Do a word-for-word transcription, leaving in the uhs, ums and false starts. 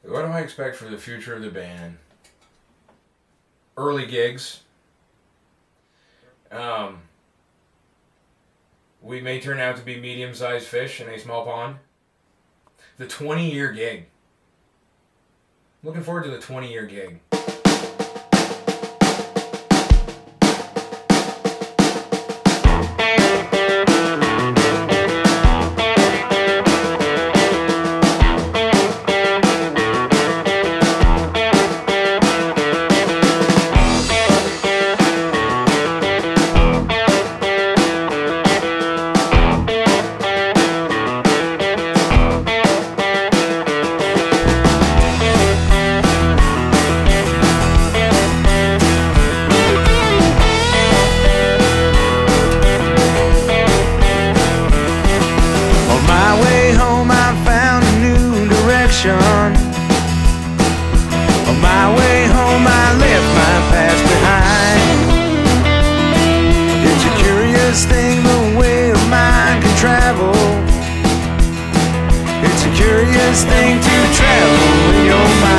What do I expect for the future of the band? Early gigs. Um, we may turn out to be medium-sized fish in a small pond. The twenty-year gig. Looking forward to the twenty-year gig. On my way home I left my past behind. It's a curious thing the way a mind can travel. It's a curious thing to travel in your mind.